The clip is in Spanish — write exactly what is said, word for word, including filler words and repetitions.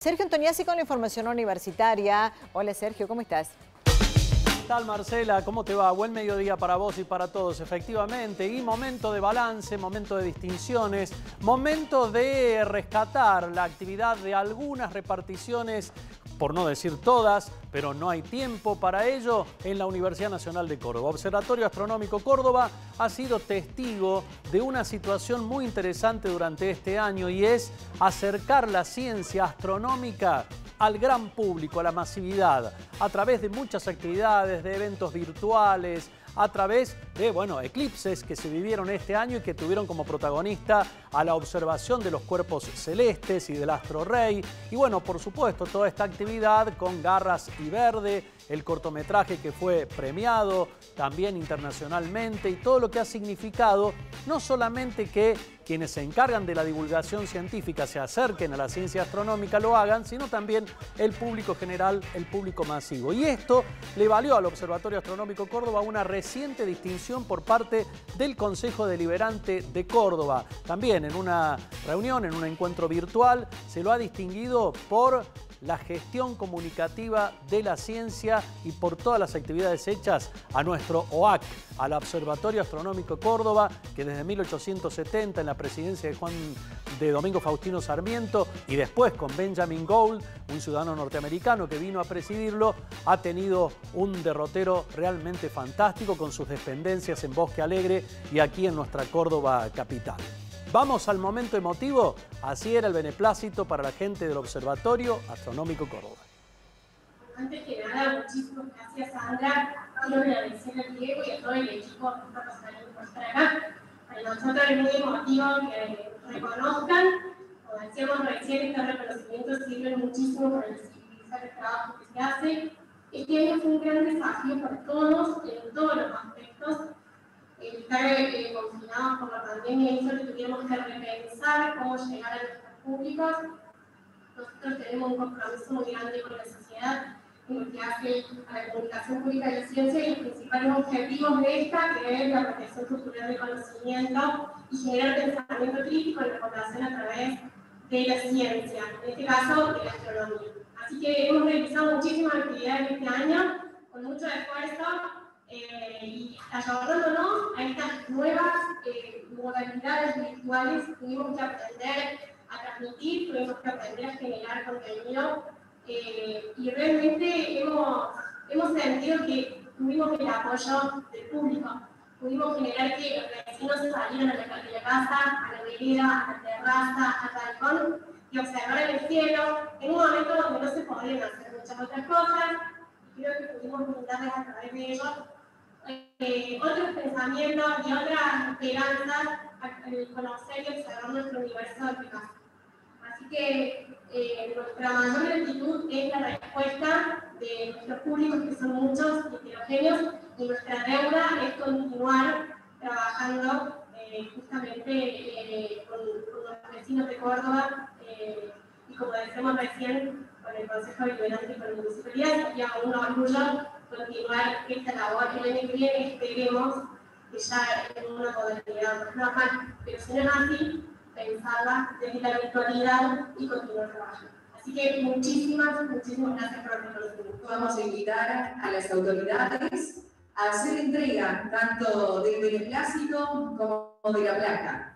Sergio Antoniazzi con la información universitaria. Hola Sergio, ¿cómo estás? ¿Qué tal, Marcela? ¿Cómo te va? Buen mediodía para vos y para todos, efectivamente. Y momento de balance, momento de distinciones, momento de rescatar la actividad de algunas reparticiones, por no decir todas, pero no hay tiempo para ello, en la Universidad Nacional de Córdoba. Observatorio Astronómico Córdoba ha sido testigo de una situación muy interesante durante este año y es acercar la ciencia astronómica al gran público, a la masividad, a través de muchas actividades, de eventos virtuales, a través de, bueno, eclipses que se vivieron este año y que tuvieron como protagonista a la observación de los cuerpos celestes y del astro rey. Y bueno, por supuesto, toda esta actividad con Garras y Verde, el cortometraje que fue premiado también internacionalmente y todo lo que ha significado no solamente que quienes se encargan de la divulgación científica se acerquen a la ciencia astronómica, lo hagan, sino también el público general, el público masivo. Y esto le valió al Observatorio Astronómico Córdoba una reciente distinción por parte del Consejo Deliberante de Córdoba. También en una reunión, en un encuentro virtual, se lo ha distinguido por la gestión comunicativa de la ciencia y por todas las actividades hechas a nuestro O A C, al Observatorio Astronómico Córdoba, que desde mil ochocientos setenta, en la presidencia de Juan de Domingo Faustino Sarmiento, y después con Benjamin Gould, un ciudadano norteamericano que vino a presidirlo, ha tenido un derrotero realmente fantástico con sus dependencias en Bosque Alegre y aquí en nuestra Córdoba capital. Vamos al momento emotivo. Así era el beneplácito para la gente del Observatorio Astronómico Córdoba. Antes que nada, muchísimas gracias, Sandra. Quiero agradecer a Diego y a todo el equipo por estar acá. Para nosotros es muy emotivo que reconozcan, como decíamos recién, este reconocimiento sirve muchísimo para visibilizar el trabajo que se hace. Este año fue un gran desafío para todos, en todos los aspectos. Estar eh, confinados por la pandemia hizo que tuviéramos que repensar cómo llegar a nuestros públicos. Nosotros tenemos un compromiso muy grande con la sociedad en lo que hace a la comunicación pública de la ciencia y los principales objetivos de esta, que es la protección cultural del conocimiento y generar pensamiento crítico en la población a través de la ciencia, en este caso de la astronomía. Así que hemos realizado muchísimas actividades este año, con mucho esfuerzo, Eh, y ayudándonos a estas nuevas eh, modalidades virtuales. Tuvimos que aprender a transmitir, tuvimos que aprender a generar contenido eh, y realmente hemos, hemos sentido que tuvimos el apoyo del público. Pudimos generar que los vecinos salieran a la, de la casa, a la vereda, a la terraza, al balcón y observaran el cielo en un momento donde no se podían hacer muchas otras cosas. Creo que pudimos brindarles a través de ellos eh, otros pensamientos y otras esperanzas al conocer y observar nuestro universo de aplicación. Así que eh, nuestra mayor gratitud es la respuesta de nuestros públicos, que son muchos y heterogéneos, y nuestra deuda es continuar trabajando eh, justamente eh, con, con los vecinos de Córdoba eh, y, como decíamos recién, con el Consejo Deliberante y con la Municipalidad. Sería un orgullo continuar esta labor que el año que viene, esperemos que ya en una modalidad más normal, pero si no es así, pensarla desde la virtualidad y continuar trabajando. Así que muchísimas, muchísimas gracias por el reconocimiento. Vamos a invitar a las autoridades a hacer entrega tanto del beneplácito como de la placa.